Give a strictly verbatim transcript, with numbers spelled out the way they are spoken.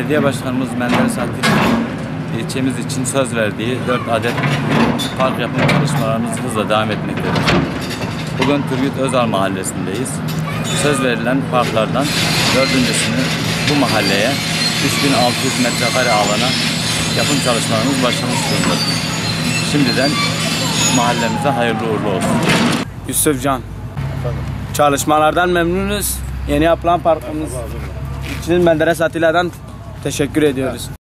Belediye Başkanımız Menderes Atik ilçemiz için söz verdiği dört adet park yapım çalışmalarımız hızla devam etmektedir. Bugün Turgut Özal Mahallesi'ndeyiz. Söz verilen parklardan dördüncüsünü bu mahalleye üç bin altı yüz metrekare alana yapım çalışmalarımız başlamış durumdadır. Şimdiden mahallemize hayırlı uğurlu olsun. Yusuf Can. Çalışmalardan memnunuz. Yeni yapılan parkımız için Menderes Atilla'dan teşekkür ediyoruz.